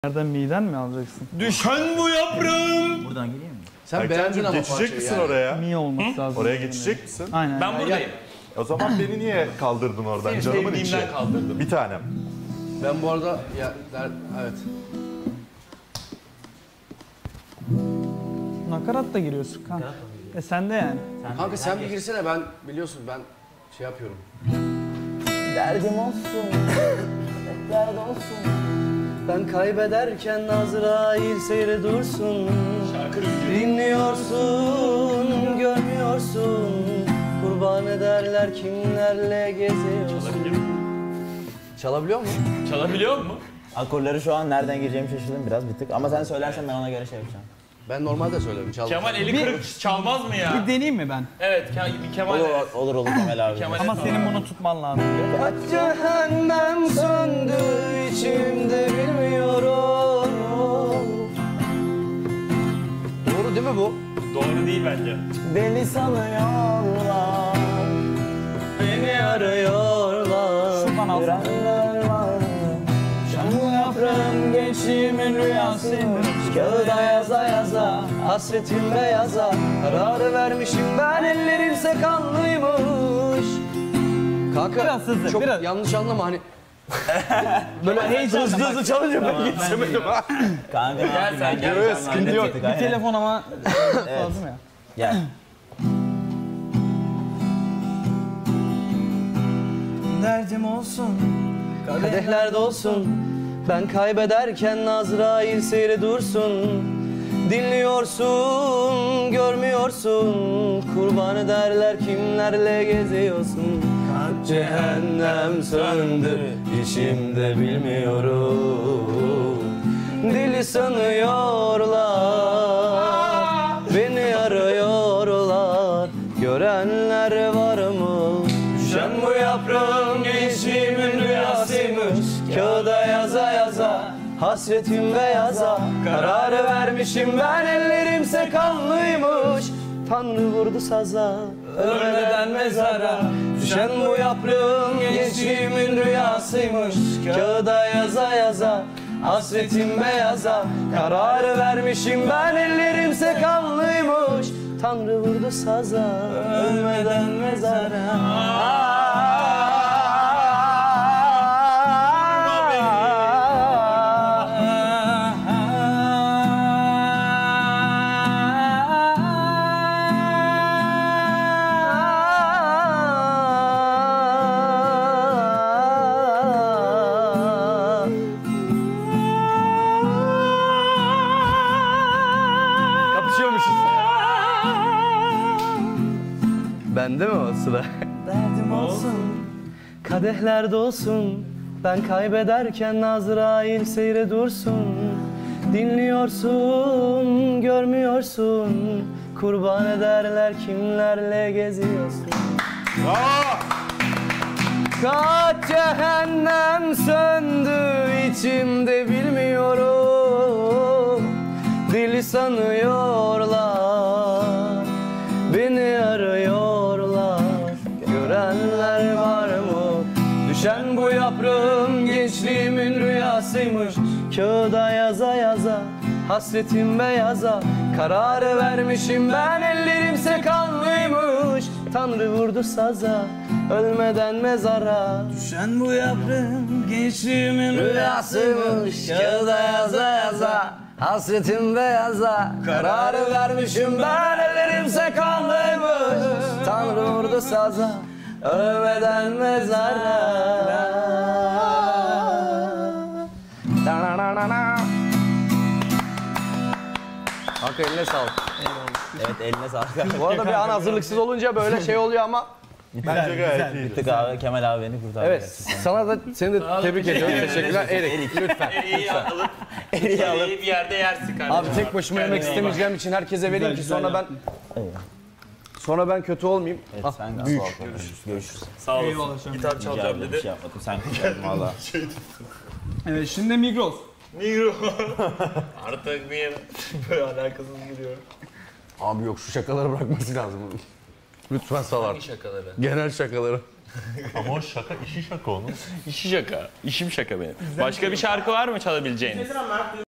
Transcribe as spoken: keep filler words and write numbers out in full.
Nereden miden mi alacaksın? Düşen bu yaprağım. Buradan geleyim mi? Sen beğendin ama geçecek misin yani. oraya? Mi olması lazım. Oraya geçecek misin? Aynen. Ben buradayım. O zaman beni niye kaldırdın oradan? Seni Canımın içi. sevdiğimden kaldırdım. Bir tanem. Ben bu arada ya der, evet. Nakarat da giriyorsun kanka. E sen de yani. Sen Kanka sen bir girsene, ben biliyorsun ben şey yapıyorum. Derdim olsun, hep dert olsun. Ben kaybederken Azrail seyre dursun. Şarkı Dinliyorsun, görmüyorsun. Kurban ederler kimlerle geziyorsun. Çalabiliyor mu? Çalabiliyor mu? Akorları şu an nereden gireceğimi şaşırdım biraz bir tık. Ama sen söylersen ben ona göre şey yapacağım. Ben normalde söylerim, çal. Kemal eli kırık çalmaz mı ya? Bir deneyeyim mi ben? Evet, Ke- bir Kemal. Olur olur, olur Kemal abi. Kemal- Ama senin bunu tutman lazım. Kaç cehennem söndü içimde bilmiyorum. Doğru değil mi bu? Doğru değil bence. Deli sanıyorlar, beni arıyorlar. Şuradan al. Görenler var. Şanlı yaprağım gençliğimin rüyasıymış. Kağıda yaza yaza, hasretim beyaza. Kararı vermişim ben, ellerim sakanlıymış. Kanka Biraz hızlı, çok biraz. yanlış anlama hani. Böyle heyecanla hızlı hızlı çalınca ben Geçemedim ha. Kanka Gel sen gel. Yok, sıkıntı yok. Bir telefon ama lazım ya. Gel. Derdim olsun, kadehler dolsun. Ben kaybederken Azrail seyre dursun. Dinliyorsun, görmüyorsun. Kurban ederler kimlerle geziyorsun. Kaç cehennem söndü içimde bilmiyorum. Deli sanıyorlar, beni arıyorlar. Görenler var mı? Düşen bu yaprağım gençliğimin rüyasıymış. Kağıda yaza yaza, hasretim beyaza. Kararı vermişim ben, ellerimse kanlıymış. Tanrı vurdu saza, ölmeden mezara. Düşen bu yaprağım gençliğimin rüyasıymış. Kağıda yaza yaza, hasretim beyaza. Kararı vermişim ben, ellerimse kanlıymış. Tanrı vurdu saza, ölmeden mezara. Kapışıyormuşuz. Bende mi o sıra? Derdim olsun, kadehler dolsun. Ben kaybederken Azrail seyre dursun. Dinliyorsun, görmüyorsun. Kurban ederler kimlerle geziyorsun. Aa! Kaç cehennem söndü içimde bilmiyorum. Deli sanıyorlar, beni arıyorlar. Görenler var mı? Düşen bu yaprağım gençliğimin rüyasıymış. Kağıda yaza yaza, hasretim beyaza. Kararı vermişim ben, ellerimse kanlıymış. Tanrı vurdu saza, ölmeden mezara. Düşen bu yaprağım gençliğimin rüyasıymış. Kağıda yaza yaza, hasretim beyaza. Kararı vermişim ben, ellerimse kanlıymış. Tanrı vurdu saza, ölmeden mezara. Kanka eline sağlık. Evet, eline sağlık. Bu arada bir an hazırlıksız olunca böyle şey oluyor ama Bence gayet iyi. Bittik abi, Kemal abi beni kurtardı. evet, sana da seni de tebrik ediyorum. Teşekkürler. Erik, lütfen. Eriği alıp, Eriği alıp. eriği bir yerde yersin kardeşim. Abi tek başıma yemek istemeyeceğim için herkese vereyim ki sonra ben sonra ben kötü olmayayım. Evet, Ah, sen büyük. Görüşürüz. Görüşürüz. Sağ olasın. Eyvallah canım. Gitar Rica çalacağım ederim, bir dedi. şey yapmadım. Sen kurtardın valla. Evet şimdi Migros. Migro. Artık bir böyle alakasız giriyor. Abi yok, şu şakaları bırakması lazım. Lütfen sal Hangi artık. şakaları? Genel şakaları. Ama o şaka, işi şaka onun. İşi şaka. İşim şaka benim. Başka bir şarkı var mı çalabileceğiniz?